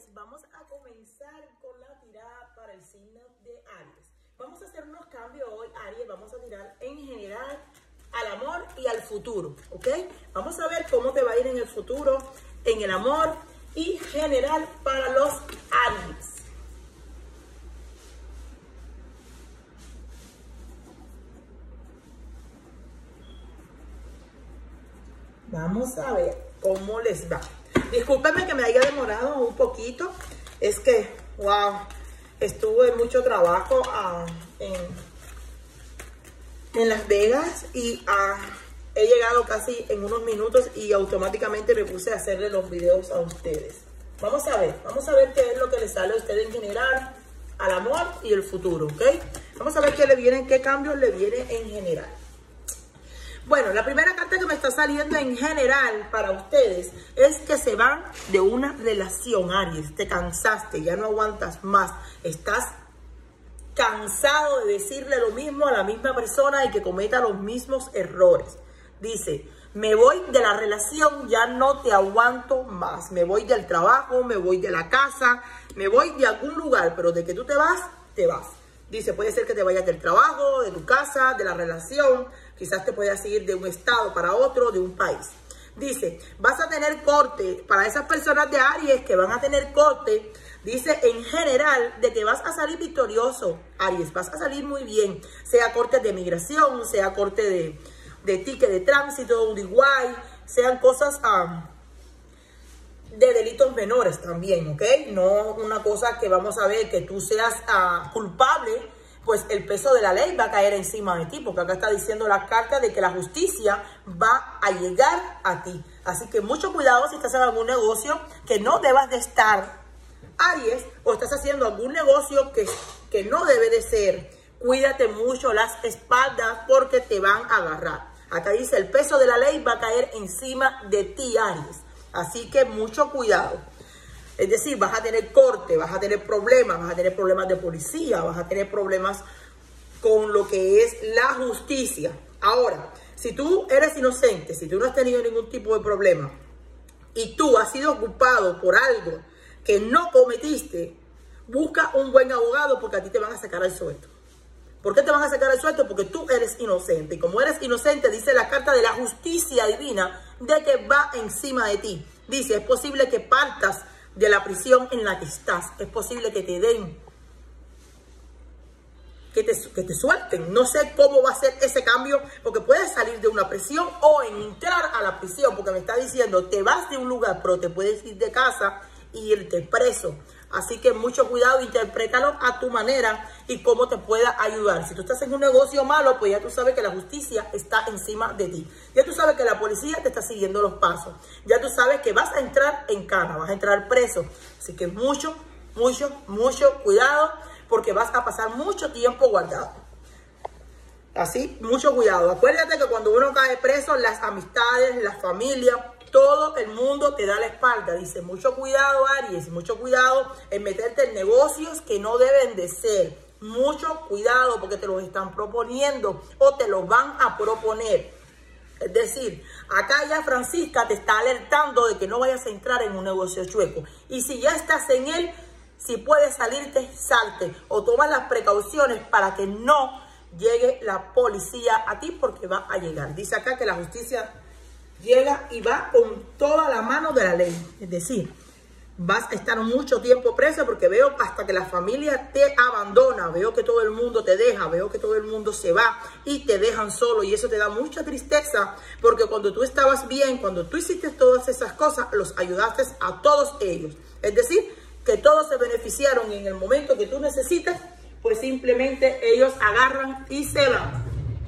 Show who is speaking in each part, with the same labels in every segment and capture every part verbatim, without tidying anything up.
Speaker 1: vamos a comenzar con la tirada para el signo de Aries. Vamos a hacer unos cambios hoy, Aries. Vamos a tirar en general al amor y al futuro, ¿ok? Vamos a ver cómo te va a ir en el futuro, en el amor y general para los Aries. Vamos a ver cómo les va. Discúlpenme que me haya demorado un poquito. Es que, wow, estuve mucho trabajo uh, en, en Las Vegas y uh, he llegado casi en unos minutos y automáticamente me puse a hacerle los videos a ustedes. Vamos a ver, vamos a ver qué es lo que les sale a ustedes en general, al amor y el futuro, ¿ok? Vamos a ver qué le vienen, qué cambios le vienen en general. Bueno, la primera carta que me está saliendo en general para ustedes es que se van de una relación, Aries. Te cansaste, ya no aguantas más. Estás cansado de decirle lo mismo a la misma persona y que cometa los mismos errores. Dice, me voy de la relación, ya no te aguanto más. Me voy del trabajo, me voy de la casa, me voy de algún lugar, pero de que tú te vas, te vas. Dice, puede ser que te vayas del trabajo, de tu casa, de la relación. Quizás te puedas ir de un estado para otro, de un país. Dice, vas a tener corte. Para esas personas de Aries que van a tener corte, dice en general de que vas a salir victorioso, Aries. Vas a salir muy bien. Sea corte de migración, sea corte de, de ticket de tránsito, de igual, sean cosas um, de delitos menores también, ¿ok? No una cosa que vamos a ver que tú seas uh, culpable, pues el peso de la ley va a caer encima de ti, porque acá está diciendo la carta de que la justicia va a llegar a ti. Así que mucho cuidado si estás en algún negocio que no debas de estar, Aries, o estás haciendo algún negocio que, que no debe de ser. Cuídate mucho las espaldas porque te van a agarrar. Acá dice el peso de la ley va a caer encima de ti, Aries. Así que mucho cuidado. Es decir, vas a tener corte, vas a tener problemas, vas a tener problemas de policía, vas a tener problemas con lo que es la justicia. Ahora, si tú eres inocente, si tú no has tenido ningún tipo de problema y tú has sido culpado por algo que no cometiste, busca un buen abogado porque a ti te van a sacar el sueldo. ¿Por qué te van a sacar el sueldo? Porque tú eres inocente. Y como eres inocente, dice la carta de la justicia divina de que va encima de ti. Dice, es posible que partas de la prisión en la que estás. Es posible que te den, que te, que te suelten. No sé cómo va a ser ese cambio, porque puedes salir de una prisión o entrar a la prisión, porque me está diciendo, te vas de un lugar, pero te puedes ir de casa e irte preso. Así que mucho cuidado, interprétalo a tu manera y cómo te pueda ayudar. Si tú estás en un negocio malo, pues ya tú sabes que la justicia está encima de ti. Ya tú sabes que la policía te está siguiendo los pasos. Ya tú sabes que vas a entrar en cana, vas a entrar preso. Así que mucho, mucho, mucho cuidado porque vas a pasar mucho tiempo guardado. Así, mucho cuidado. Acuérdate que cuando uno cae preso, las amistades, la familia, todo el mundo te da la espalda. Dice, mucho cuidado, Aries, mucho cuidado en meterte en negocios que no deben de ser. Mucho cuidado porque te los están proponiendo o te los van a proponer. Es decir, acá ya Francisca te está alertando de que no vayas a entrar en un negocio chueco. Y si ya estás en él, si puedes salirte, salte. O toma las precauciones para que no llegue la policía a ti porque va a llegar. Dice acá que la justicia llega y va con toda la mano de la ley. Es decir, vas a estar mucho tiempo preso porque veo hasta que la familia te abandona. Veo que todo el mundo te deja. Veo que todo el mundo se va y te dejan solo. Y eso te da mucha tristeza porque cuando tú estabas bien, cuando tú hiciste todas esas cosas, los ayudaste a todos ellos. Es decir, que todos se beneficiaron y en el momento que tú necesitas, pues simplemente ellos agarran y se van.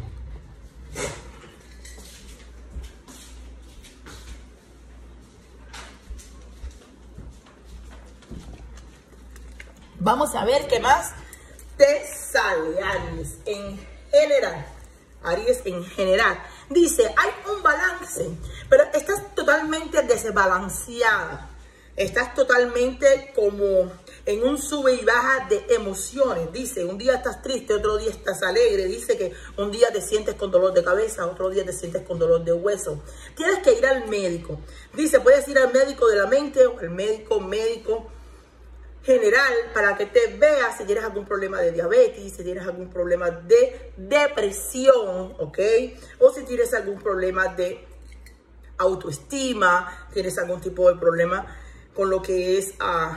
Speaker 1: Vamos a ver qué más te sale, Aries, en general. Aries, en general. Dice, hay un balance, pero estás totalmente desbalanceada. Estás totalmente como en un sube y baja de emociones. Dice, un día estás triste, otro día estás alegre. Dice que un día te sientes con dolor de cabeza, otro día te sientes con dolor de hueso. Tienes que ir al médico. Dice, puedes ir al médico de la mente o al médico, médico general para que te veas si tienes algún problema de diabetes, si tienes algún problema de depresión, ¿ok? O si tienes algún problema de autoestima, tienes algún tipo de problema con lo que es uh,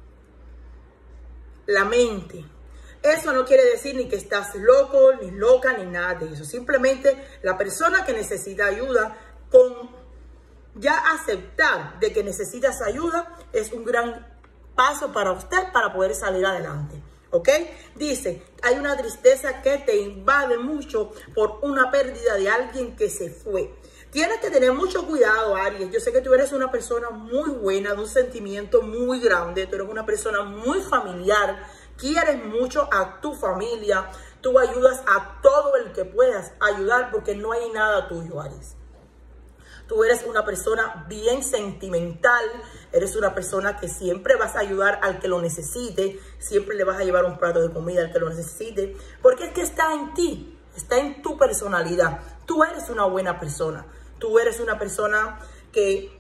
Speaker 1: la mente. Eso no quiere decir ni que estás loco, ni loca, ni nada de eso. Simplemente la persona que necesita ayuda, con ya aceptar de que necesitas ayuda, es un gran paso para usted para poder salir adelante. ¿Ok? Dice, hay una tristeza que te invade mucho por una pérdida de alguien que se fue. Tienes que tener mucho cuidado, Aries. Yo sé que tú eres una persona muy buena, de un sentimiento muy grande. Tú eres una persona muy familiar. Quieres mucho a tu familia. Tú ayudas a todo el que puedas ayudar porque no hay nada tuyo, Aries. Tú eres una persona bien sentimental. Eres una persona que siempre vas a ayudar al que lo necesite. Siempre le vas a llevar un plato de comida al que lo necesite. Porque es que está en ti. Está en tu personalidad. Tú eres una buena persona. Tú eres una persona que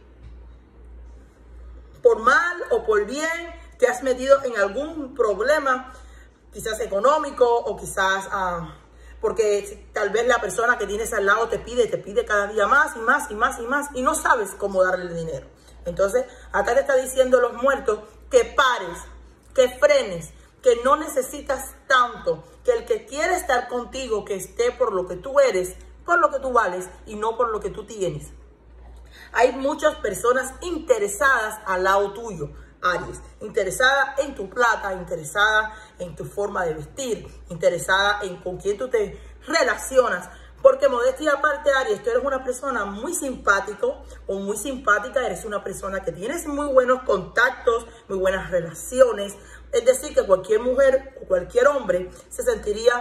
Speaker 1: por mal o por bien te has metido en algún problema, quizás económico o quizás uh, porque tal vez la persona que tienes al lado te pide, te pide cada día más y más y más y más y no sabes cómo darle el dinero. Entonces, acá te está diciendo los muertos que pares, que frenes, que no necesitas tanto, que el que quiere estar contigo, que esté por lo que tú eres, por lo que tú vales y no por lo que tú tienes. Hay muchas personas interesadas al lado tuyo, Aries, interesada en tu plata, interesada en tu forma de vestir, interesada en con quién tú te relacionas. Porque modestia aparte, Aries, tú eres una persona muy simpático o muy simpática, eres una persona que tienes muy buenos contactos, muy buenas relaciones. Es decir, que cualquier mujer o cualquier hombre se sentiría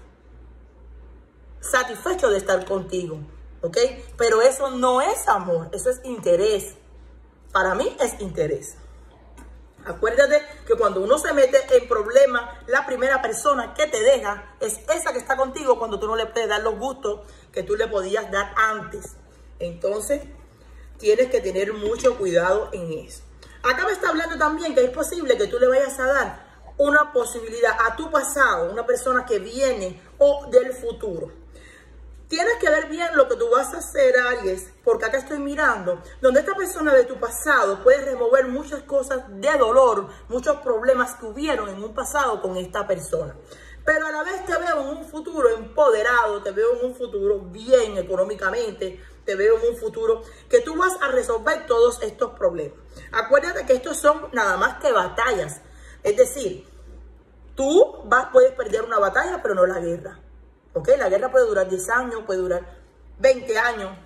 Speaker 1: satisfecho de estar contigo, ¿ok? Pero eso no es amor, eso es interés. Para mí es interés. Acuérdate que cuando uno se mete en problemas, la primera persona que te deja es esa que está contigo cuando tú no le puedes dar los gustos que tú le podías dar antes. Entonces, tienes que tener mucho cuidado en eso. Acá me está hablando también que es posible que tú le vayas a dar una posibilidad a tu pasado, una persona que viene o del futuro. Tienes que ver bien lo que tú vas a hacer, Aries, porque acá estoy mirando, donde esta persona de tu pasado puede remover muchas cosas de dolor, muchos problemas que hubieron en un pasado con esta persona. Pero a la vez te veo en un futuro empoderado, te veo en un futuro bien económicamente, te veo en un futuro que tú vas a resolver todos estos problemas. Acuérdate que estos son nada más que batallas. Es decir, tú vas, puedes perder una batalla, pero no la guerra. ¿Ok? La guerra puede durar diez años, puede durar veinte años.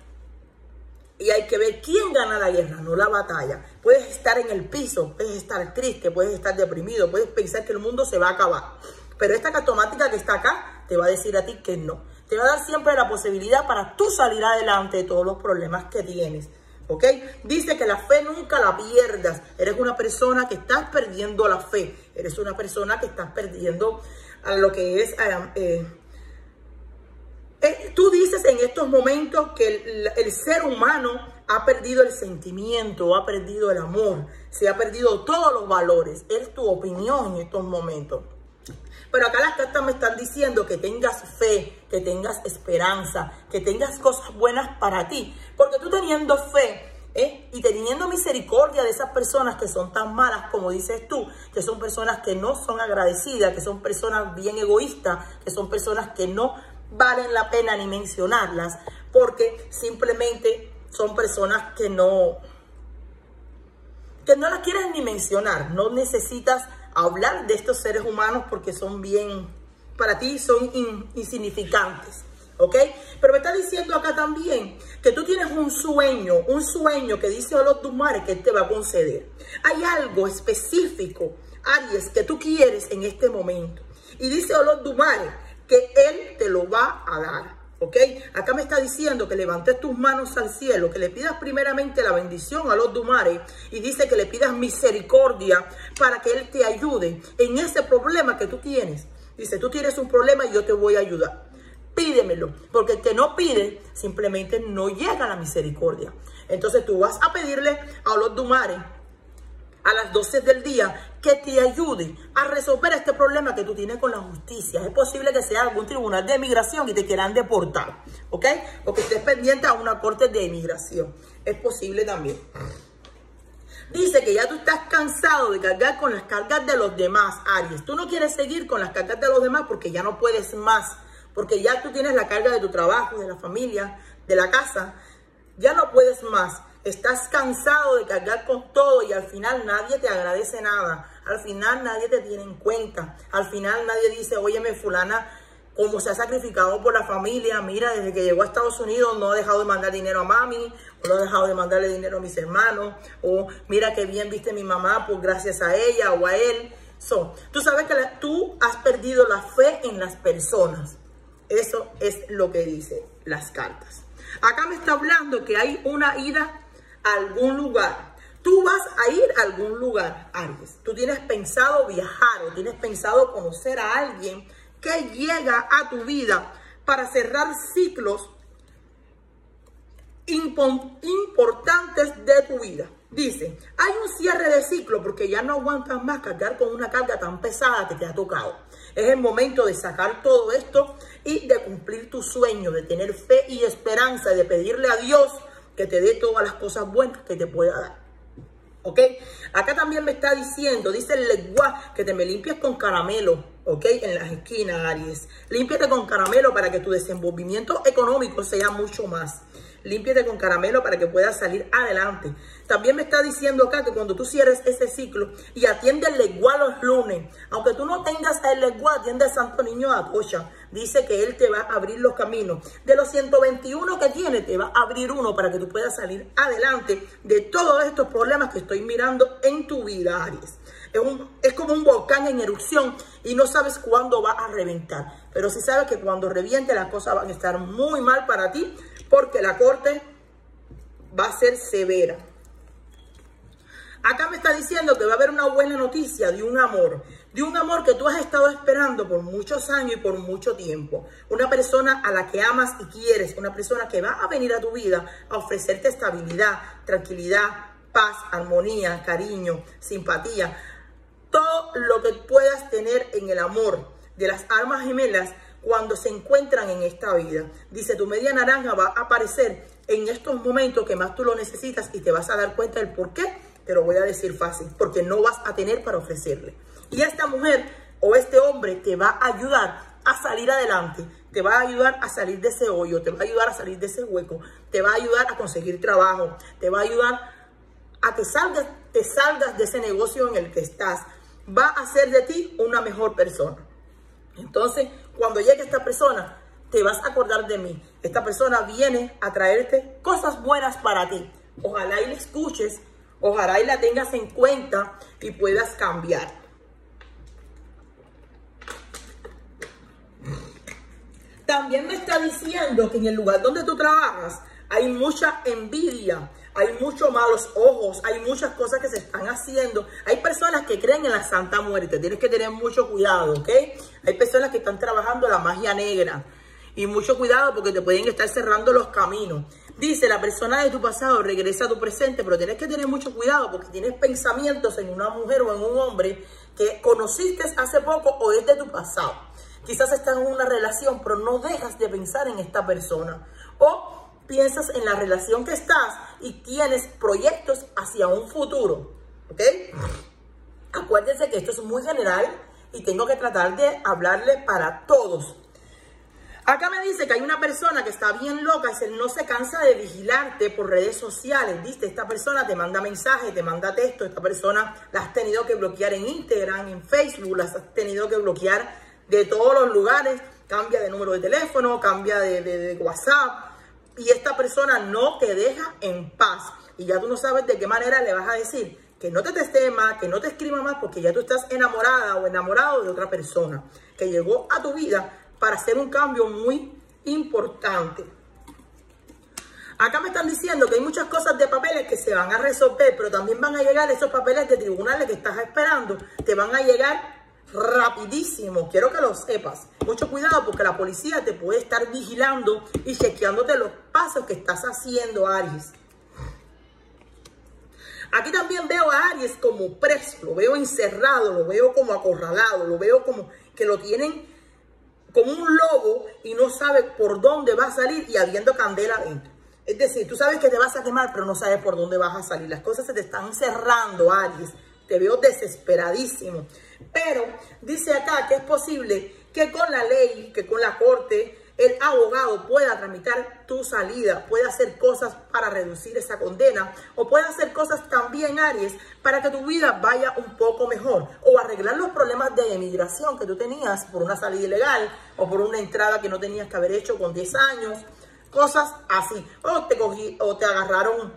Speaker 1: Y hay que ver quién gana la guerra, no la batalla. Puedes estar en el piso, puedes estar triste, puedes estar deprimido, puedes pensar que el mundo se va a acabar. Pero esta cartomática que está acá te va a decir a ti que no. Te va a dar siempre la posibilidad para tú salir adelante de todos los problemas que tienes. ¿Ok? Dice que la fe nunca la pierdas. Eres una persona que estás perdiendo la fe. Eres una persona que estás perdiendo a lo que es... Eh, Eh, tú dices en estos momentos que el, el ser humano ha perdido el sentimiento, ha perdido el amor, se ha perdido todos los valores. Es tu opinión en estos momentos. Pero acá las cartas me están diciendo que tengas fe, que tengas esperanza, que tengas cosas buenas para ti. Porque tú teniendo fe ¿eh? y teniendo misericordia de esas personas que son tan malas como dices tú, que son personas que no son agradecidas, que son personas bien egoístas, que son personas que no valen la pena ni mencionarlas, porque simplemente son personas que no, que no las quieres ni mencionar. No necesitas hablar de estos seres humanos porque son bien, para ti son in, insignificantes, ¿ok? Pero me está diciendo acá también que tú tienes un sueño, un sueño que dice Olod Dumare que él te va a conceder. Hay algo específico, Aries, que tú quieres en este momento. Y dice Olod Dumare que él te lo va a dar, ¿ok? Acá me está diciendo que levantes tus manos al cielo, que le pidas primeramente la bendición a los Dumare y dice que le pidas misericordia para que él te ayude en ese problema que tú tienes. Dice, tú tienes un problema y yo te voy a ayudar. Pídemelo, porque el que no pide simplemente no llega a la misericordia. Entonces tú vas a pedirle a los Dumare a las doce del día que te ayude a resolver este problema que tú tienes con la justicia. Es posible que sea algún tribunal de migración y te quieran deportar, ¿ok? O que estés pendiente a una corte de inmigración. Es posible también. Dice que ya tú estás cansado de cargar con las cargas de los demás, Aries. Tú no quieres seguir con las cargas de los demás porque ya no puedes más. Porque ya tú tienes la carga de tu trabajo, de la familia, de la casa. Ya no puedes más. Estás cansado de cargar con todo y al final nadie te agradece nada. Al final nadie te tiene en cuenta. Al final nadie dice, óyeme, fulana, como se ha sacrificado por la familia, mira, desde que llegó a Estados Unidos no ha dejado de mandar dinero a mami, o no ha dejado de mandarle dinero a mis hermanos, o mira qué bien viste a mi mamá, pues gracias a ella o a él. So, tú sabes que la, tú has perdido la fe en las personas. Eso es lo que dice las cartas. Acá me está hablando que hay una ida a algún lugar. Tú vas a ir a algún lugar, Aries. Tú tienes pensado viajar o tienes pensado conocer a alguien que llega a tu vida para cerrar ciclos importantes de tu vida. Dice, hay un cierre de ciclo porque ya no aguantas más cargar con una carga tan pesada que te ha tocado. Es el momento de sacar todo esto y de cumplir tu sueño, de tener fe y esperanza, de pedirle a Dios que te dé todas las cosas buenas que te pueda dar. ¿Ok? Acá también me está diciendo, dice el lenguaje, que te me limpies con caramelo, ¿ok? En las esquinas, Aries. Límpiate con caramelo para que tu desenvolvimiento económico sea mucho más. Límpiate con caramelo para que puedas salir adelante. También me está diciendo acá que cuando tú cierres ese ciclo y atiende el lenguaje los lunes, aunque tú no tengas el lenguaje, atiende al Santo Niño Atocha. Dice que él te va a abrir los caminos. De los ciento veintiuno que tiene, te va a abrir uno para que tú puedas salir adelante de todos estos problemas que estoy mirando en tu vida, Aries. Es, un, es como un volcán en erupción y no sabes cuándo va a reventar. Pero sí sabes que cuando reviente las cosas van a estar muy mal para ti porque la corte va a ser severa. Acá me está diciendo que va a haber una buena noticia de un amor. De un amor que tú has estado esperando por muchos años y por mucho tiempo. Una persona a la que amas y quieres. Una persona que va a venir a tu vida a ofrecerte estabilidad, tranquilidad, paz, armonía, cariño, simpatía. Todo lo que puedas tener en el amor de las almas gemelas cuando se encuentran en esta vida. Dice, tu media naranja va a aparecer en estos momentos que más tú lo necesitas y te vas a dar cuenta del por qué. Te lo voy a decir fácil, porque no vas a tener para ofrecerle. Y esta mujer o este hombre te va a ayudar a salir adelante, te va a ayudar a salir de ese hoyo, te va a ayudar a salir de ese hueco, te va a ayudar a conseguir trabajo, te va a ayudar a que salgas, te salgas de ese negocio en el que estás. Va a hacer de ti una mejor persona. Entonces, cuando llegue esta persona, te vas a acordar de mí. Esta persona viene a traerte cosas buenas para ti. Ojalá y la escuches, ojalá y la tengas en cuenta y puedas cambiar. También me está diciendo que en el lugar donde tú trabajas hay mucha envidia, hay muchos malos ojos, hay muchas cosas que se están haciendo. Hay personas que creen en la Santa Muerte, tienes que tener mucho cuidado, ¿ok? Hay personas que están trabajando la magia negra y mucho cuidado porque te pueden estar cerrando los caminos. Dice, la persona de tu pasado regresa a tu presente, pero tienes que tener mucho cuidado porque tienes pensamientos en una mujer o en un hombre que conociste hace poco o es de tu pasado. Quizás estás en una relación, pero no dejas de pensar en esta persona. O piensas en la relación que estás y tienes proyectos hacia un futuro. ¿Ok? Acuérdense que esto es muy general y tengo que tratar de hablarle para todos. Acá me dice que hay una persona que está bien loca y no se cansa de vigilarte por redes sociales. ¿Viste? Esta persona te manda mensajes, te manda texto. Esta persona la has tenido que bloquear en Instagram, en Facebook. Las has tenido que bloquear de todos los lugares. Cambia de número de teléfono, cambia de, de, de WhatsApp. Y esta persona no te deja en paz. Y ya tú no sabes de qué manera le vas a decir que no te teste más, que no te escriba más, porque ya tú estás enamorada o enamorado de otra persona que llegó a tu vida para hacer un cambio muy importante. Acá me están diciendo que hay muchas cosas de papeles que se van a resolver, pero también van a llegar esos papeles de tribunales que estás esperando. Te van a llegar rapidísimo. Quiero que lo sepas. Mucho cuidado porque la policía te puede estar vigilando y chequeándote los pasos que estás haciendo, Aries. Aquí también veo a Aries como preso, lo veo encerrado, lo veo como acorralado, lo veo como que lo tienen como un lobo y no sabe por dónde va a salir y habiendo candela adentro. Es decir, tú sabes que te vas a quemar, pero no sabes por dónde vas a salir. Las cosas se te están cerrando, Aries. Te veo desesperadísimo. Pero dice acá que es posible que con la ley, que con la corte, el abogado pueda tramitar tu salida, puede hacer cosas para reducir esa condena o puede hacer cosas también, Aries, para que tu vida vaya un poco mejor o arreglar los problemas de emigración que tú tenías por una salida ilegal o por una entrada que no tenías que haber hecho con diez años, cosas así. O te, cogí, o te agarraron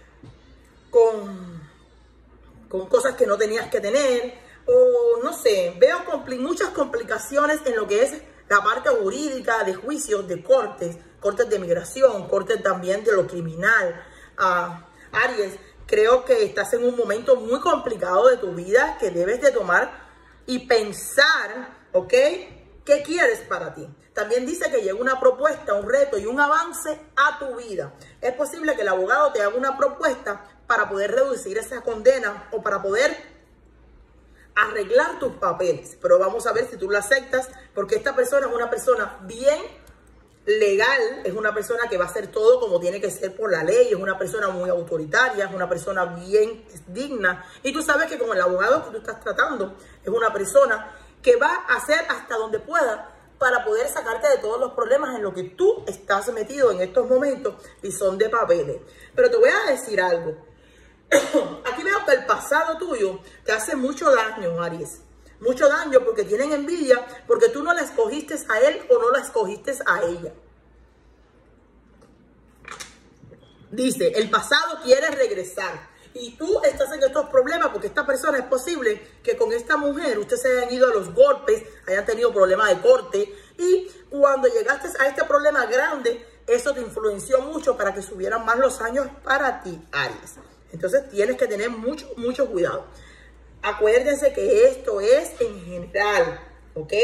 Speaker 1: con, con cosas que no tenías que tener o no sé, veo compli muchas complicaciones en lo que es la parte jurídica de juicios, de cortes, cortes de migración, cortes también de lo criminal. Uh, Aries, creo que estás en un momento muy complicado de tu vida que debes de tomar y pensar, ¿ok? ¿Qué quieres para ti? También dice que llega una propuesta, un reto y un avance a tu vida. Es posible que el abogado te haga una propuesta para poder reducir esa condena o para poder arreglar tus papeles, pero vamos a ver si tú lo aceptas, porque esta persona es una persona bien legal, es una persona que va a hacer todo como tiene que ser por la ley, es una persona muy autoritaria, es una persona bien digna, y tú sabes que con el abogado que tú estás tratando, es una persona que va a hacer hasta donde pueda para poder sacarte de todos los problemas en los que tú estás metido en estos momentos y son de papeles. Pero te voy a decir algo. Aquí veo que el pasado tuyo te hace mucho daño, Aries. Mucho daño porque tienen envidia, porque tú no la escogiste a él o no la escogiste a ella. Dice, el pasado quiere regresar. Y tú estás en estos problemas porque esta persona es posible que con esta mujer ustedes se hayan ido a los golpes, hayan tenido problemas de corte. Y cuando llegaste a este problema grande, eso te influenció mucho para que subieran más los años para ti, Aries. Entonces tienes que tener mucho, mucho cuidado. Acuérdense que esto es en general, ¿ok?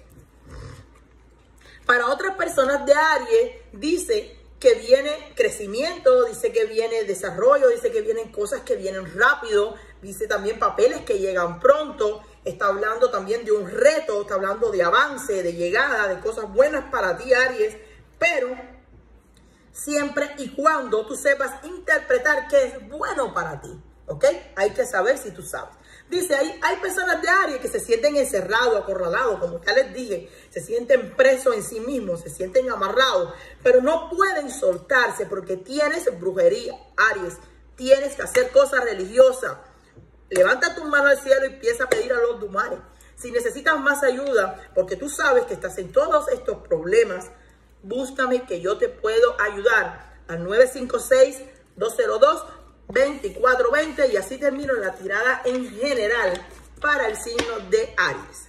Speaker 1: Para otras personas de Aries, dice que viene crecimiento, dice que viene desarrollo, dice que vienen cosas que vienen rápido, dice también papeles que llegan pronto, está hablando también de un reto, está hablando de avance, de llegada, de cosas buenas para ti, Aries, pero siempre y cuando tú sepas interpretar qué es bueno para ti, ¿ok? Hay que saber si tú sabes. Dice, hay, hay personas de Aries que se sienten encerrados, acorralados, como ya les dije, se sienten presos en sí mismos, se sienten amarrados, pero no pueden soltarse porque tienes brujería, Aries, tienes que hacer cosas religiosas. Levanta tu mano al cielo y empieza a pedir a los Dumares. Si necesitas más ayuda, porque tú sabes que estás en todos estos problemas, búscame que yo te puedo ayudar al nueve cinco seis, dos cero dos, dos cuatro dos cero y así termino la tirada en general para el signo de Aries.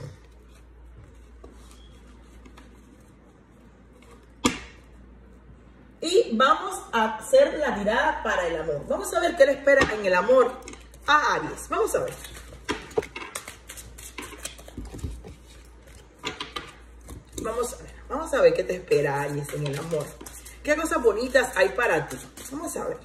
Speaker 1: Y vamos a hacer la tirada para el amor. Vamos a ver qué le espera en el amor a Aries. Vamos a ver. Vamos a ver. Vamos a ver qué te espera, Aries, en el amor. ¿Qué cosas bonitas hay para ti? Vamos a ver.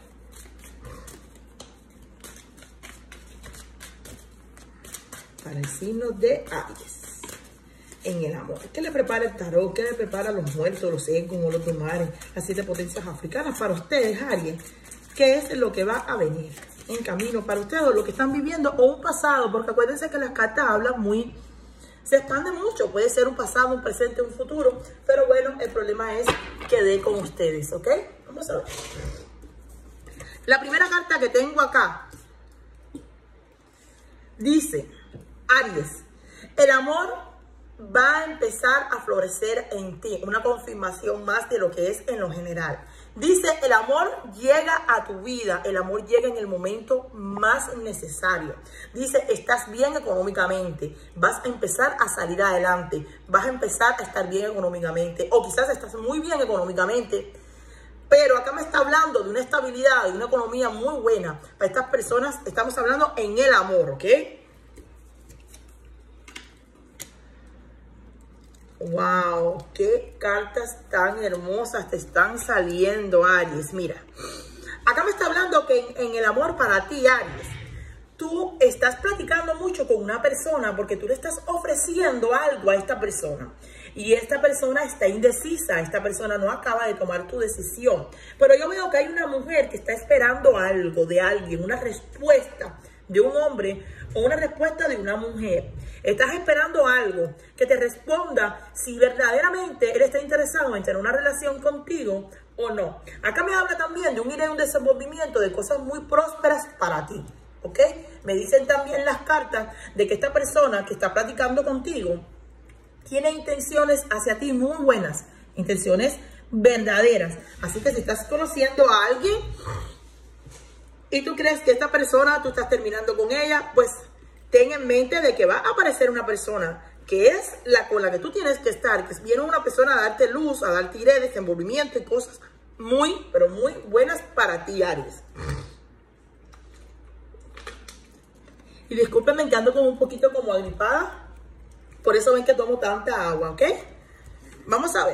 Speaker 1: Para el signo de Aries. En el amor. ¿Qué le prepara el tarot? ¿Qué le prepara los muertos, los ecos, los Dumares, las siete potencias africanas para ustedes, Aries? ¿Qué es lo que va a venir en camino para ustedes o lo que están viviendo o un pasado? Porque acuérdense que las cartas hablan muy... Se expande mucho, puede ser un pasado, un presente, un futuro, pero bueno, el problema es que dé con ustedes, ¿ok? Vamos a ver. La primera carta que tengo acá dice, Aries, el amor va a empezar a florecer en ti, una confirmación más de lo que es en lo general. Dice, el amor llega a tu vida, el amor llega en el momento más necesario. Dice, estás bien económicamente, vas a empezar a salir adelante, vas a empezar a estar bien económicamente, o quizás estás muy bien económicamente, pero acá me está hablando de una estabilidad, de una economía muy buena. Para estas personas estamos hablando en el amor, ¿ok? Wow, qué cartas tan hermosas te están saliendo, Aries. Mira, Acá me está hablando que en, en el amor para ti, Aries, tú estás platicando mucho con una persona porque tú le estás ofreciendo algo a esta persona. Y esta persona está indecisa, esta persona no acaba de tomar tu decisión. Pero yo veo que hay una mujer que está esperando algo de alguien, una respuesta de un hombre o una respuesta de una mujer. Estás esperando algo que te responda si verdaderamente él está interesado en tener una relación contigo o no. Acá me habla también de un ir y un desenvolvimiento de cosas muy prósperas para ti, ¿ok? Me dicen también las cartas de que esta persona que está platicando contigo tiene intenciones hacia ti muy buenas, intenciones verdaderas. Así que si estás conociendo a alguien y tú crees que esta persona, tú estás terminando con ella, pues ten en mente de que va a aparecer una persona que es la con la que tú tienes que estar, que viene una persona a darte luz, a darte ideas, desenvolvimiento y cosas muy, pero muy buenas para ti, Aries. Y discúlpenme que ando como un poquito como agripada, por eso ven que tomo tanta agua, ¿ok? Vamos a ver.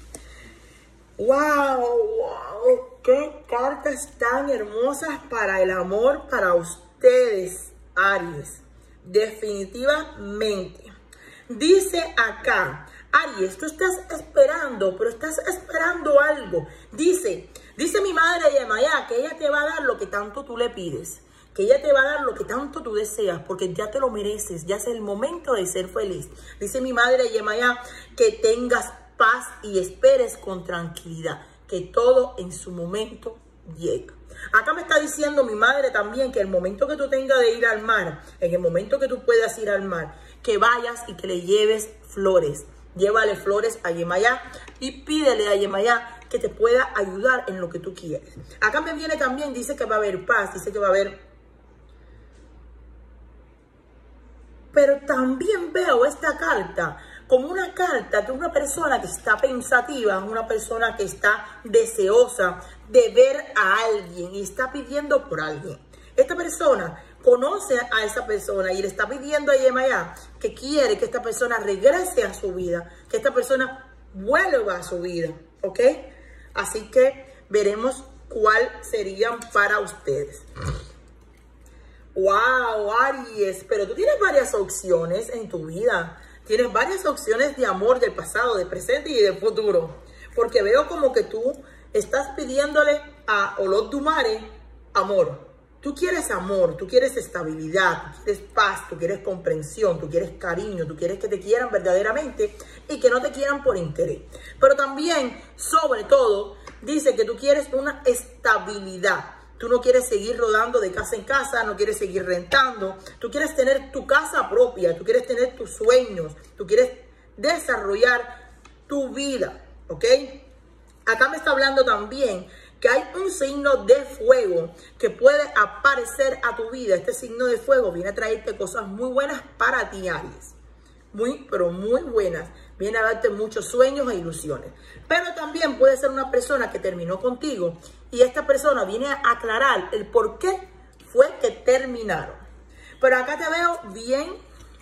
Speaker 1: ¡Wow! ¡Wow! ¡Qué cartas tan hermosas para el amor para ustedes, Aries! Definitivamente. Dice acá, Aries, tú estás esperando, pero estás esperando algo. Dice, dice mi madre Yemayá que ella te va a dar lo que tanto tú le pides. Que ella te va a dar lo que tanto tú deseas, porque ya te lo mereces, ya es el momento de ser feliz. Dice mi madre Yemayá que tengas paz y esperes con tranquilidad, que todo en su momento llega. Acá me está diciendo mi madre también que el momento que tú tengas de ir al mar, en el momento que tú puedas ir al mar, que vayas y que le lleves flores. Llévale flores a Yemayá y pídele a Yemayá que te pueda ayudar en lo que tú quieres. Acá me viene también, dice que va a haber paz, dice que va a haber... Pero también veo esta carta como una carta de una persona que está pensativa, una persona que está deseosa de ver a alguien y está pidiendo por alguien. Esta persona conoce a esa persona y le está pidiendo a Yemayá que quiere que esta persona regrese a su vida, que esta persona vuelva a su vida, ¿ok? Así que veremos cuál serían para ustedes. Wow, Aries, pero tú tienes varias opciones en tu vida. Tienes varias opciones de amor del pasado, del presente y del futuro. Porque veo como que tú estás pidiéndole a Olodumare amor. Tú quieres amor, tú quieres estabilidad, tú quieres paz, tú quieres comprensión, tú quieres cariño, tú quieres que te quieran verdaderamente y que no te quieran por interés. Pero también, sobre todo, dice que tú quieres una estabilidad. Tú no quieres seguir rodando de casa en casa, no quieres seguir rentando. Tú quieres tener tu casa propia, tú quieres tener tus sueños, tú quieres desarrollar tu vida, ¿ok? Acá me está hablando también que hay un signo de fuego que puede aparecer a tu vida. Este signo de fuego viene a traerte cosas muy buenas para ti, Aries. Muy, pero muy buenas. Viene a darte muchos sueños e ilusiones. Pero también puede ser una persona que terminó contigo y esta persona viene a aclarar el por qué fue que terminaron. Pero acá te veo bien.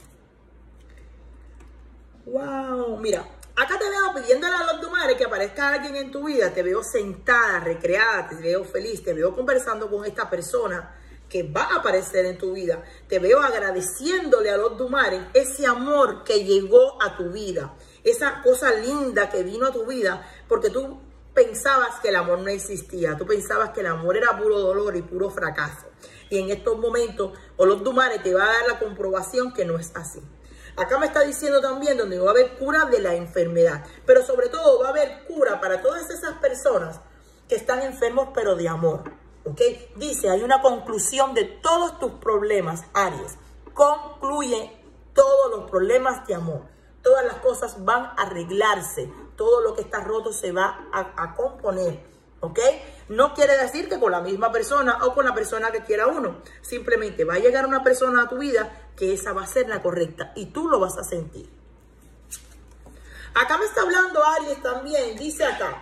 Speaker 1: Wow, mira. Acá te veo pidiéndole a Olodumare que aparezca alguien en tu vida. Te veo sentada, recreada, te veo feliz, te veo conversando con esta persona que va a aparecer en tu vida. Te veo agradeciéndole a Olodumare ese amor que llegó a tu vida. Esa cosa linda que vino a tu vida porque tú pensabas que el amor no existía. Tú pensabas que el amor era puro dolor y puro fracaso. Y en estos momentos Olodumare te va a dar la comprobación que no es así. Acá me está diciendo también donde va a haber cura de la enfermedad. Pero sobre todo va a haber cura para todas esas personas que están enfermos pero de amor. ¿Ok? Dice, hay una conclusión de todos tus problemas, Aries. Concluye todos los problemas de amor. Todas las cosas van a arreglarse. Todo lo que está roto se va a, a componer. ¿Ok? No quiere decir que con la misma persona o con la persona que quiera uno. Simplemente va a llegar una persona a tu vida que esa va a ser la correcta y tú lo vas a sentir. Acá me está hablando Aries también. Dice acá.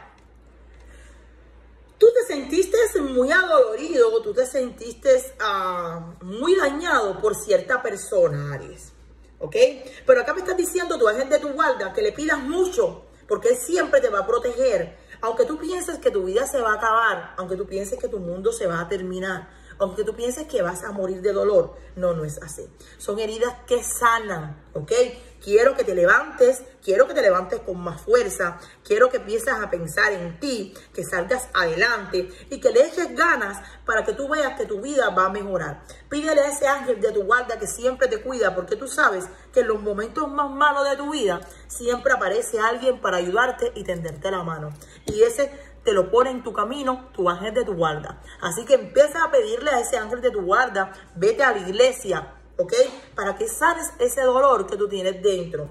Speaker 1: Tú te sentiste muy adolorido, tú te sentiste uh, muy dañado por cierta persona, Aries. ¿Ok? Pero acá me estás diciendo tu ángel de tu guarda que le pidas mucho, porque él siempre te va a proteger. Aunque tú pienses que tu vida se va a acabar, aunque tú pienses que tu mundo se va a terminar, aunque tú pienses que vas a morir de dolor, no, no es así. Son heridas que sanan, ¿ok? Quiero que te levantes, quiero que te levantes con más fuerza, quiero que empieces a pensar en ti, que salgas adelante y que le eches ganas para que tú veas que tu vida va a mejorar. Pídele a ese ángel de tu guarda que siempre te cuida, porque tú sabes que en los momentos más malos de tu vida siempre aparece alguien para ayudarte y tenderte la mano. Y ese te lo pone en tu camino tu ángel de tu guarda. Así que empieza a pedirle a ese ángel de tu guarda, vete a la iglesia, ¿ok? Para que sanes ese dolor que tú tienes dentro.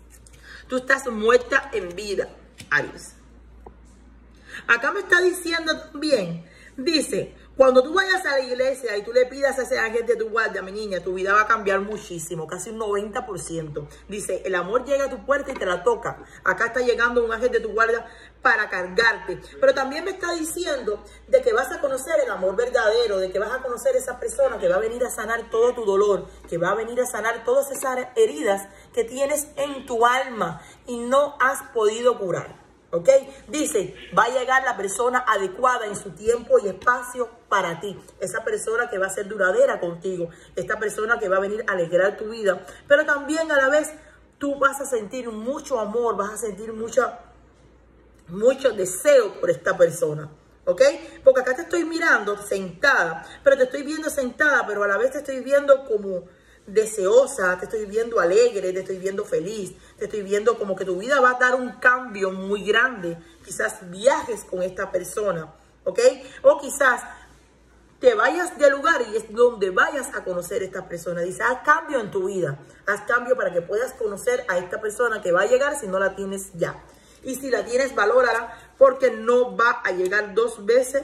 Speaker 1: Tú estás muerta en vida, Aries. Acá me está diciendo también, dice, cuando tú vayas a la iglesia y tú le pidas a ese ángel de tu guarda, mi niña, tu vida va a cambiar muchísimo, casi un noventa por ciento. Dice, el amor llega a tu puerta y te la toca. Acá está llegando un ángel de tu guarda para cargarte. Pero también me está diciendo de que vas a conocer el amor verdadero, de que vas a conocer esa persona que va a venir a sanar todo tu dolor, que va a venir a sanar todas esas heridas que tienes en tu alma y no has podido curar. ¿Ok? Dice, va a llegar la persona adecuada en su tiempo y espacio para ti. Esa persona que va a ser duradera contigo. Esta persona que va a venir a alegrar tu vida. Pero también a la vez tú vas a sentir mucho amor, vas a sentir mucha, mucho deseo por esta persona. ¿Ok? Porque acá te estoy mirando sentada, pero te estoy viendo sentada, pero a la vez te estoy viendo como deseosa, te estoy viendo alegre, te estoy viendo feliz, te estoy viendo como que tu vida va a dar un cambio muy grande. Quizás viajes con esta persona, ¿ok? O quizás te vayas del lugar y es donde vayas a conocer a esta persona. Dice, haz cambio en tu vida, haz cambio para que puedas conocer a esta persona que va a llegar si no la tienes ya. Y si la tienes, valórala, porque no va a llegar dos veces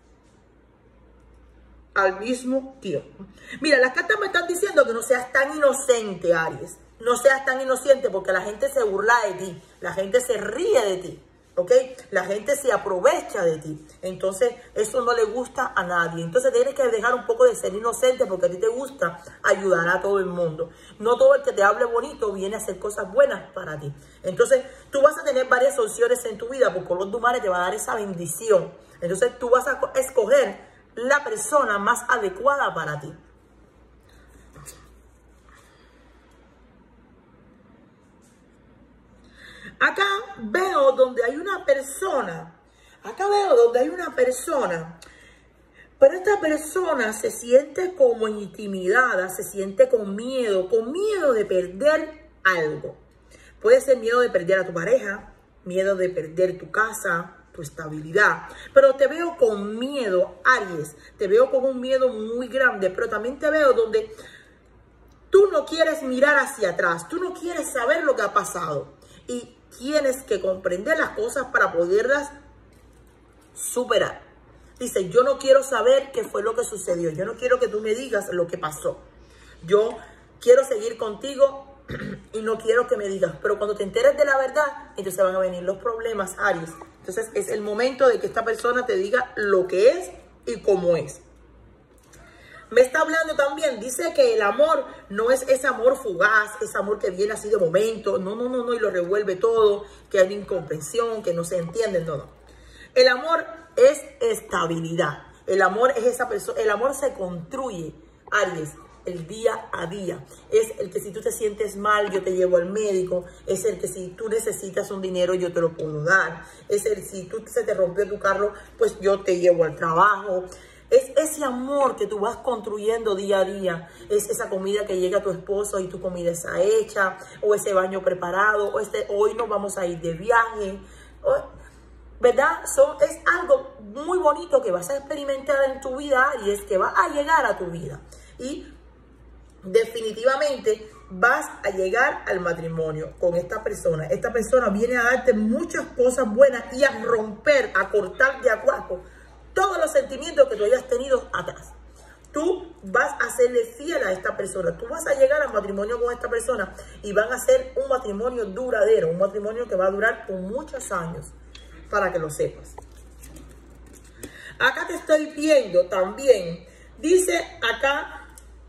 Speaker 1: al mismo tiempo. Mira, las cartas me están diciendo que no seas tan inocente, Aries. No seas tan inocente porque la gente se burla de ti. La gente se ríe de ti. ¿Ok? La gente se aprovecha de ti. Entonces, eso no le gusta a nadie. Entonces, tienes que dejar un poco de ser inocente porque a ti te gusta ayudar a todo el mundo. No todo el que te hable bonito viene a hacer cosas buenas para ti. Entonces, tú vas a tener varias opciones en tu vida porque los Dumares te va a dar esa bendición. Entonces, tú vas a escoger la persona más adecuada para ti. Acá veo donde hay una persona, acá veo donde hay una persona, pero esta persona se siente como intimidada, se siente con miedo, con miedo de perder algo. Puede ser miedo de perder a tu pareja, miedo de perder tu casa, tu estabilidad, pero te veo con miedo, Aries, te veo con un miedo muy grande, pero también te veo donde tú no quieres mirar hacia atrás, tú no quieres saber lo que ha pasado y tienes que comprender las cosas para poderlas superar. Dice, yo no quiero saber qué fue lo que sucedió, yo no quiero que tú me digas lo que pasó, yo quiero seguir contigo y no quiero que me digas, pero cuando te enteres de la verdad, entonces van a venir los problemas, Aries. Entonces es el momento de que esta persona te diga lo que es y cómo es. Me está hablando también, dice que el amor no es ese amor fugaz, ese amor que viene así de momento, no, no, no, no, y lo revuelve todo, que hay incomprensión, que no se entienden, no, no. El amor es estabilidad, el amor es esa persona, el amor se construye, Aries, el día a día. Es el que si tú te sientes mal, yo te llevo al médico. Es el que si tú necesitas un dinero, yo te lo puedo dar. Es el si tú se te rompió tu carro, pues yo te llevo al trabajo. Es ese amor que tú vas construyendo día a día. Es esa comida que llega a tu esposo y tu comida está hecha. O ese baño preparado. O este hoy nos vamos a ir de viaje. O, ¿verdad? Son, es algo muy bonito que vas a experimentar en tu vida y es que va a llegar a tu vida. Y definitivamente vas a llegar al matrimonio con esta persona. Esta persona viene a darte muchas cosas buenas y a romper, a cortar de acuajo todos los sentimientos que tú hayas tenido atrás. Tú vas a serle fiel a esta persona. Tú vas a llegar al matrimonio con esta persona y van a ser un matrimonio duradero, un matrimonio que va a durar por muchos años, para que lo sepas. Acá te estoy viendo también, dice acá,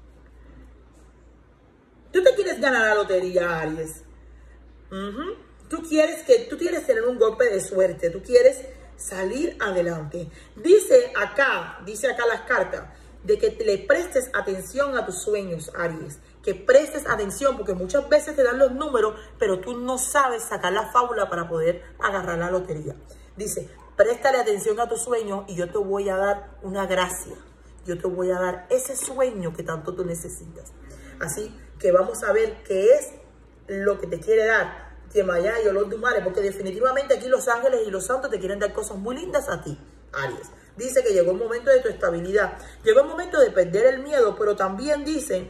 Speaker 1: tú te quieres ganar la lotería, Aries. Uh-huh. Tú Tú quieres que tú quieres tener un golpe de suerte, tú quieres salir adelante. Dice acá, dice acá las cartas, de que te le prestes atención a tus sueños, Aries. Que prestes atención, porque muchas veces te dan los números, pero tú no sabes sacar la fábula para poder agarrar la lotería. Dice, préstale atención a tus sueños y yo te voy a dar una gracia. Yo te voy a dar ese sueño que tanto tú necesitas. Así que vamos a ver qué es lo que te quiere dar Yemayá y Olor Dumare, porque definitivamente aquí los ángeles y los santos te quieren dar cosas muy lindas a ti, Aries. Dice que llegó el momento de tu estabilidad. Llegó el momento de perder el miedo, pero también dice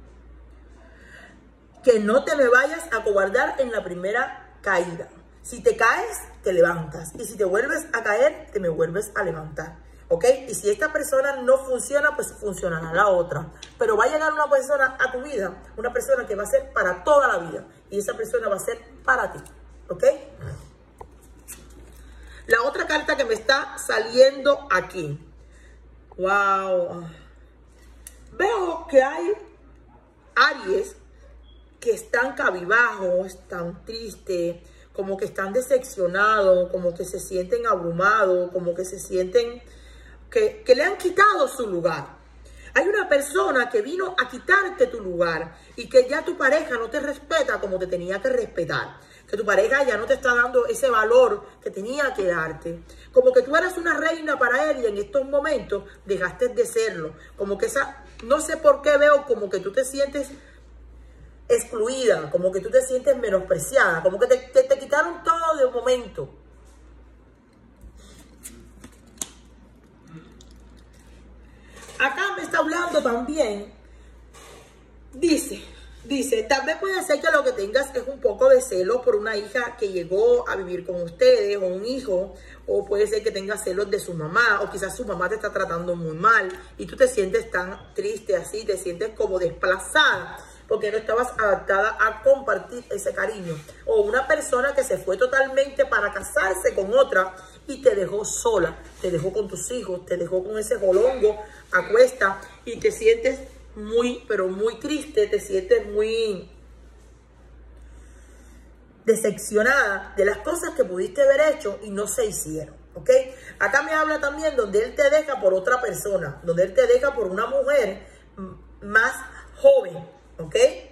Speaker 1: que no te me vayas a cobardar en la primera caída. Si te caes, te levantas. Y si te vuelves a caer, te me vuelves a levantar. ¿Ok? Y si esta persona no funciona, pues funcionará la otra. Pero va a llegar una persona a tu vida, una persona que va a ser para toda la vida. Y esa persona va a ser para ti. ¿Ok? La otra carta que me está saliendo aquí. ¡Wow! Veo que hay Aries que están cabibajos, están tristes, como que están decepcionados, como que se sienten abrumados, como que se sienten que, que le han quitado su lugar. Hay una persona que vino a quitarte tu lugar y que ya tu pareja no te respeta como te tenía que respetar. Que tu pareja ya no te está dando ese valor que tenía que darte. Como que tú eras una reina para él y en estos momentos dejaste de serlo. Como que esa, no sé por qué veo como que tú te sientes excluida, como que tú te sientes menospreciada, como que te, te, te quitaron todo de un momento. Acá me está hablando también, dice, dice, tal vez puede ser que lo que tengas es un poco de celos por una hija que llegó a vivir con ustedes, o un hijo, o puede ser que tengas celos de su mamá, o quizás su mamá te está tratando muy mal, y tú te sientes tan triste así, te sientes como desplazada, porque no estabas adaptada a compartir ese cariño. O una persona que se fue totalmente para casarse con otra y te dejó sola, te dejó con tus hijos, te dejó con ese jolongo a cuesta y te sientes muy, pero muy triste, te sientes muy decepcionada de las cosas que pudiste haber hecho y no se hicieron, ¿ok? Acá me habla también donde él te deja por otra persona, donde él te deja por una mujer más joven, ¿ok?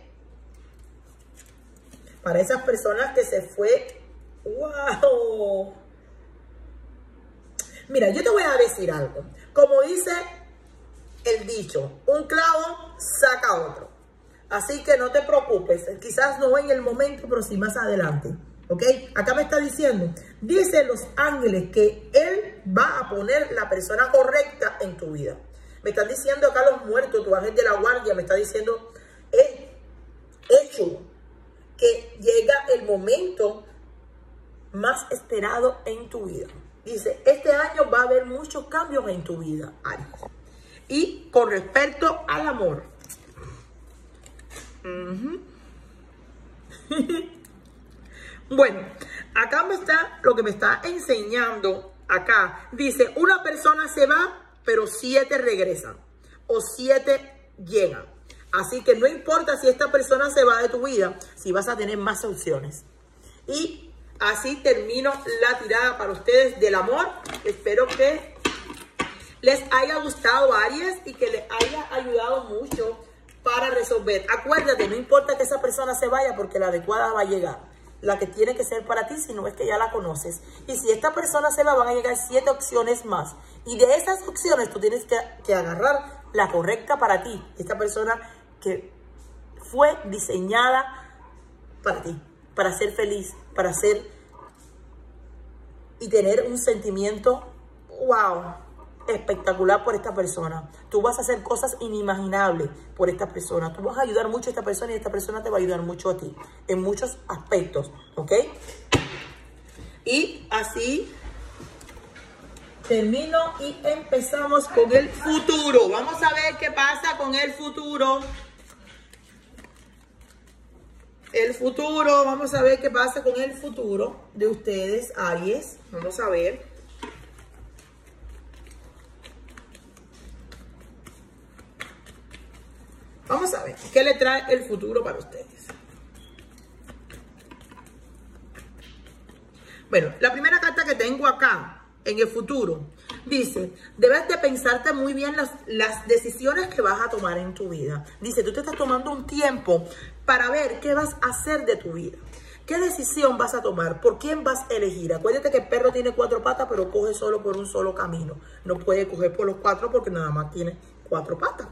Speaker 1: Para esas personas que se fue, ¡wow! Mira, yo te voy a decir algo. Como dice el dicho, un clavo saca otro. Así que no te preocupes. Quizás no en el momento, pero sí más adelante. ¿Ok? Acá me está diciendo, dice los ángeles que él va a poner la persona correcta en tu vida. Me están diciendo acá los muertos, tu ángel de la guardia, me está diciendo, he hecho que llega el momento más esperado en tu vida. Dice, este año va a haber muchos cambios en tu vida, Aries. Y con respecto al amor. Uh-huh. Bueno, acá me está, lo que me está enseñando acá. Dice, una persona se va, pero siete regresan. O siete llegan. Así que no importa si esta persona se va de tu vida, si vas a tener más opciones. Y así termino la tirada para ustedes del amor. Espero que les haya gustado, Aries, y que les haya ayudado mucho para resolver. Acuérdate, no importa que esa persona se vaya porque la adecuada va a llegar. La que tiene que ser para ti, si no es que ya la conoces. Y si esta persona se va, van a llegar siete opciones más. Y de esas opciones tú tienes que, que agarrar la correcta para ti. Esta persona que fue diseñada para ti, para ser feliz, para ser y tener un sentimiento, wow, espectacular por esta persona. Tú vas a hacer cosas inimaginables por esta persona. Tú vas a ayudar mucho a esta persona y esta persona te va a ayudar mucho a ti en muchos aspectos, ¿ok? Y así termino y empezamos con el futuro. Vamos a ver qué pasa con el futuro. El futuro, vamos a ver qué pasa con el futuro de ustedes, Aries. Vamos a ver. Vamos a ver qué le trae el futuro para ustedes. Bueno, la primera carta que tengo acá, en el futuro, dice, debes de pensarte muy bien las, las decisiones que vas a tomar en tu vida. Dice, tú te estás tomando un tiempo para ver qué vas a hacer de tu vida. ¿Qué decisión vas a tomar? ¿Por quién vas a elegir? Acuérdate que el perro tiene cuatro patas, pero coge solo por un solo camino. No puede coger por los cuatro porque nada más tiene cuatro patas.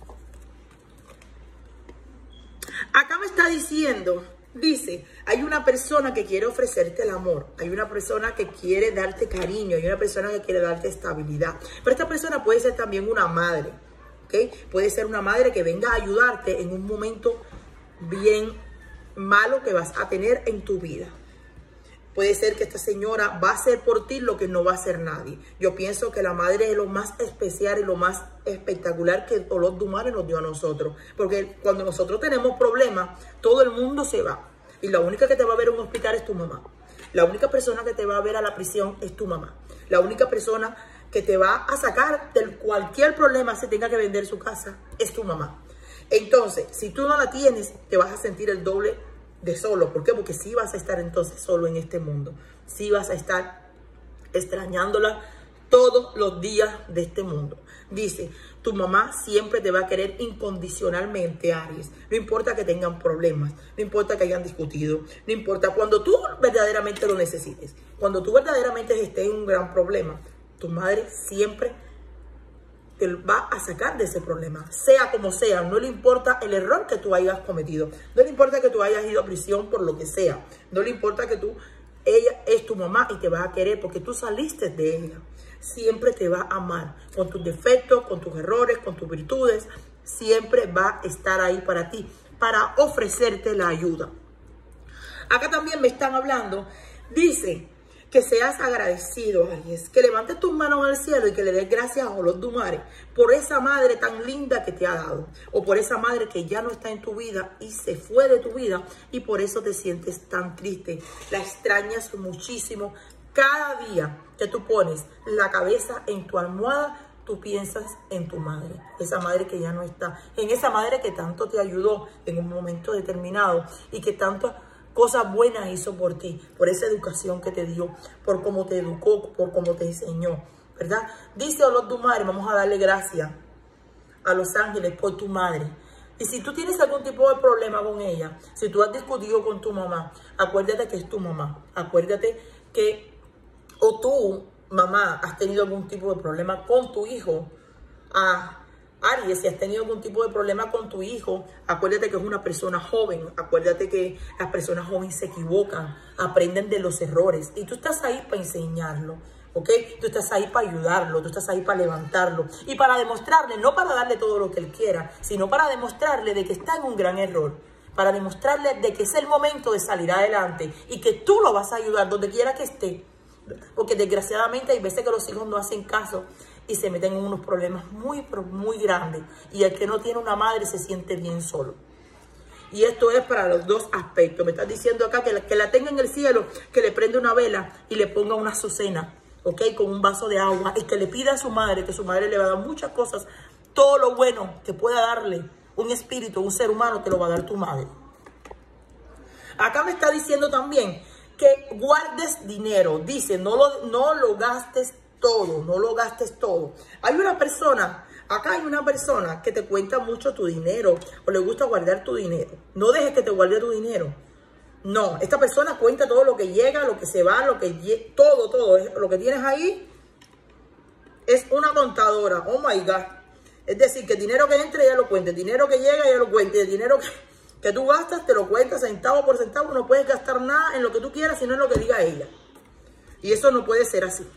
Speaker 1: Acá me está diciendo, dice, hay una persona que quiere ofrecerte el amor. Hay una persona que quiere darte cariño. Hay una persona que quiere darte estabilidad. Pero esta persona puede ser también una madre, ¿ok? Puede ser una madre que venga a ayudarte en un momento bien malo que vas a tener en tu vida. Puede ser que esta señora va a hacer por ti lo que no va a hacer nadie. Yo pienso que la madre es lo más especial y lo más espectacular que Olod Dumare nos dio a nosotros. Porque cuando nosotros tenemos problemas, todo el mundo se va. Y la única que te va a ver en un hospital es tu mamá. La única persona que te va a ver a la prisión es tu mamá. La única persona que te va a sacar de cualquier problema si tenga que vender su casa es tu mamá. Entonces, si tú no la tienes, te vas a sentir el doble de solo. ¿Por qué? Porque sí vas a estar entonces solo en este mundo. Sí vas a estar extrañándola todos los días de este mundo. Dice, tu mamá siempre te va a querer incondicionalmente, Aries. No importa que tengan problemas, no importa que hayan discutido, no importa cuando tú verdaderamente lo necesites. Cuando tú verdaderamente estés en un gran problema, tu madre siempre te va a sacar de ese problema, sea como sea. No le importa el error que tú hayas cometido, no le importa que tú hayas ido a prisión por lo que sea, no le importa que tú, ella es tu mamá y te va a querer porque tú saliste de ella. Siempre te va a amar, con tus defectos, con tus errores, con tus virtudes, siempre va a estar ahí para ti, para ofrecerte la ayuda. Acá también me están hablando, dice, que seas agradecido, Aries, que levantes tus manos al cielo y que le des gracias a Olod Dumare por esa madre tan linda que te ha dado, o por esa madre que ya no está en tu vida y se fue de tu vida y por eso te sientes tan triste, la extrañas muchísimo. Cada día que tú pones la cabeza en tu almohada, tú piensas en tu madre, esa madre que ya no está, en esa madre que tanto te ayudó en un momento determinado y que tanto cosas buenas hizo por ti, por esa educación que te dio, por cómo te educó, por cómo te enseñó, ¿verdad? Dice Olod Dumare, vamos a darle gracias a los ángeles por tu madre. Y si tú tienes algún tipo de problema con ella, si tú has discutido con tu mamá, acuérdate que es tu mamá. Acuérdate que, o tú, mamá, has tenido algún tipo de problema con tu hijo, a Aries, si has tenido algún tipo de problema con tu hijo, acuérdate que es una persona joven. Acuérdate que las personas jóvenes se equivocan, aprenden de los errores. Y tú estás ahí para enseñarlo, ¿ok? Tú estás ahí para ayudarlo, tú estás ahí para levantarlo. Y para demostrarle, no para darle todo lo que él quiera, sino para demostrarle de que está en un gran error. Para demostrarle de que es el momento de salir adelante y que tú lo vas a ayudar donde quiera que esté. Porque desgraciadamente hay veces que los hijos no hacen caso y se meten en unos problemas muy, muy grandes. Y el que no tiene una madre se siente bien solo. Y esto es para los dos aspectos. Me estás diciendo acá que la, que la tenga en el cielo, que le prenda una vela y le ponga una azucena, ¿ok? Con un vaso de agua. Y que le pida a su madre, que su madre le va a dar muchas cosas. Todo lo bueno que pueda darle un espíritu, un ser humano, te lo va a dar tu madre. Acá me está diciendo también que guardes dinero. Dice, no lo, no lo gastes todo, no lo gastes todo. Hay una persona, acá hay una persona que te cuenta mucho tu dinero o le gusta guardar tu dinero. No dejes que te guarde tu dinero. No, esta persona cuenta todo lo que llega, lo que se va, lo que todo, todo. Lo que tienes ahí es una contadora. Oh my God. Es decir, que el dinero que entra ya lo cuenta, el dinero que llega ya lo cuenta, el dinero que, que tú gastas te lo cuenta centavo por centavo. No puedes gastar nada en lo que tú quieras, sino en lo que diga ella. Y eso no puede ser así.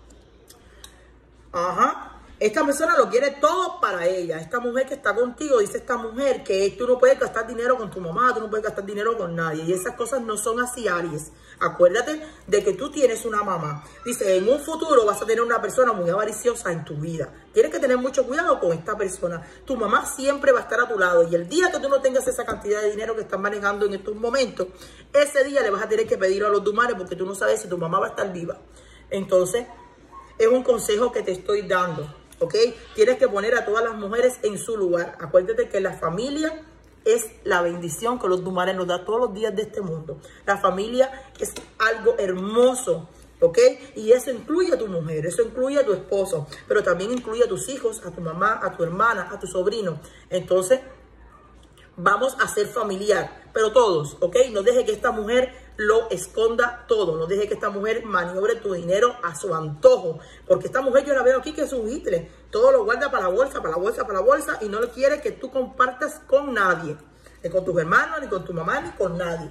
Speaker 1: Ajá. Esta persona lo quiere todo para ella. Esta mujer que está contigo, dice esta mujer que tú no puedes gastar dinero con tu mamá, tú no puedes gastar dinero con nadie. Y esas cosas no son así, Aries. Acuérdate de que tú tienes una mamá. Dice, en un futuro vas a tener una persona muy avariciosa en tu vida. Tienes que tener mucho cuidado con esta persona. Tu mamá siempre va a estar a tu lado. Y el día que tú no tengas esa cantidad de dinero que estás manejando en estos momentos, ese día le vas a tener que pedir a los Dumare porque tú no sabes si tu mamá va a estar viva. Entonces, es un consejo que te estoy dando, ¿ok? Tienes que poner a todas las mujeres en su lugar. Acuérdate que la familia es la bendición que los Dumares nos da todos los días de este mundo. La familia es algo hermoso, ¿ok? Y eso incluye a tu mujer, eso incluye a tu esposo, pero también incluye a tus hijos, a tu mamá, a tu hermana, a tu sobrino. Entonces, vamos a ser familiar, pero todos, ¿ok? No deje que esta mujer lo esconda todo. No deje que esta mujer maniobre tu dinero a su antojo. Porque esta mujer yo la veo aquí que es un Hitler. Todo lo guarda para la bolsa, para la bolsa, para la bolsa. Y no le quiere que tú compartas con nadie. Ni con tus hermanos, ni con tu mamá, ni con nadie.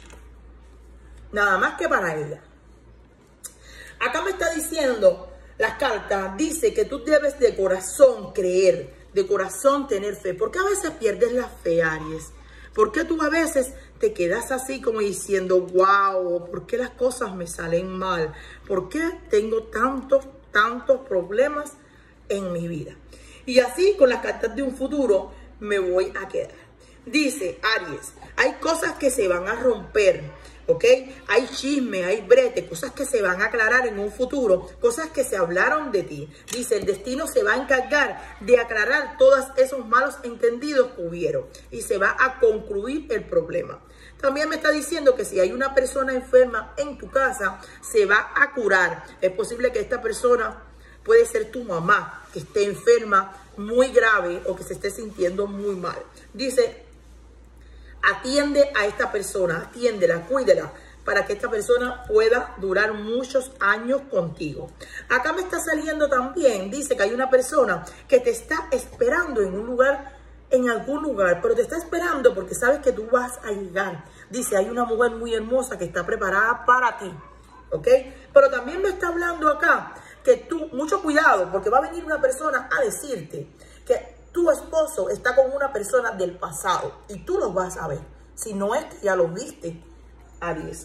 Speaker 1: Nada más que para ella. Acá me está diciendo, las cartas, dice que tú debes de corazón creer. De corazón tener fe. ¿Por qué a veces pierdes la fe, Aries? ¿Por qué tú a veces te quedas así como diciendo, wow, ¿por qué las cosas me salen mal? ¿Por qué tengo tantos, tantos problemas en mi vida? Y así con las cartas de un futuro me voy a quedar. Dice, Aries, hay cosas que se van a romper, ¿ok? Hay chisme, hay brete, cosas que se van a aclarar en un futuro, cosas que se hablaron de ti. Dice, el destino se va a encargar de aclarar todos esos malos entendidos que hubieron y se va a concluir el problema. También me está diciendo que si hay una persona enferma en tu casa, se va a curar. Es posible que esta persona puede ser tu mamá, que esté enferma muy grave o que se esté sintiendo muy mal. Dice, atiende a esta persona, atiéndela, cuídela, para que esta persona pueda durar muchos años contigo. Acá me está saliendo también, dice que hay una persona que te está esperando en un lugar, en algún lugar, pero te está esperando porque sabes que tú vas a llegar. Dice, hay una mujer muy hermosa que está preparada para ti, ¿ok? Pero también me está hablando acá que tú, mucho cuidado, porque va a venir una persona a decirte que tu esposo está con una persona del pasado y tú lo vas a ver. Si no es que ya lo viste, Aries.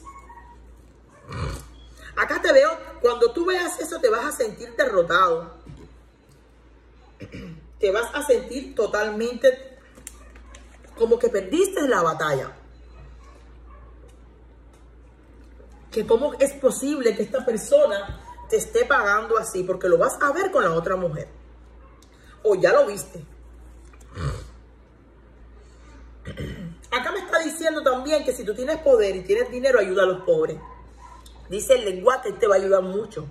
Speaker 1: Acá te veo, cuando tú veas eso te vas a sentir derrotado. Te vas a sentir totalmente como que perdiste la batalla. Que cómo es posible que esta persona te esté pagando así, porque lo vas a ver con la otra mujer. O ya lo viste. Acá me está diciendo también que si tú tienes poder y tienes dinero, ayuda a los pobres. Dice el lenguaje, te va a ayudar mucho.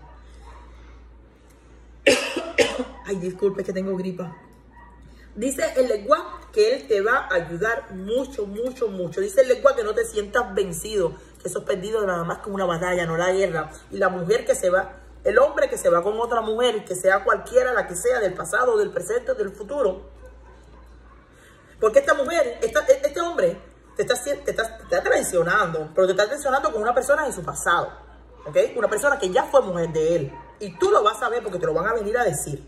Speaker 1: Ay, disculpe que tengo gripa. Dice el lenguaje que él te va a ayudar mucho, mucho, mucho. Dice el lenguaje que no te sientas vencido, que eso es perdido nada más como una batalla, no la guerra. Y la mujer que se va, el hombre que se va con otra mujer, que sea cualquiera, la que sea, del pasado, del presente, del futuro. Porque esta mujer, esta, este hombre, te está, te, está, te está traicionando, pero te está traicionando con una persona de su pasado, ¿ok? Una persona que ya fue mujer de él. Y tú lo vas a ver porque te lo van a venir a decir.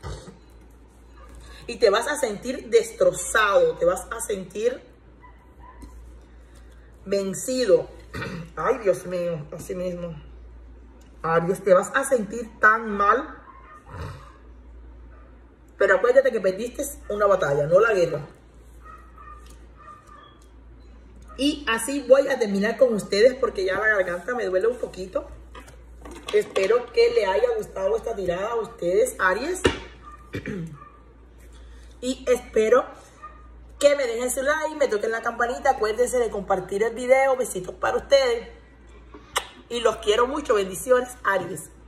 Speaker 1: Y te vas a sentir destrozado, te vas a sentir vencido. Ay, Dios mío, así mismo. Aries, te vas a sentir tan mal. Pero acuérdate que perdiste una batalla, no la guerra. Y así voy a terminar con ustedes porque ya la garganta me duele un poquito. Espero que le haya gustado esta tirada a ustedes, Aries. Y espero que me dejen su like, me toquen la campanita. Acuérdense de compartir el video. Besitos para ustedes. Y los quiero mucho. Bendiciones, Aries.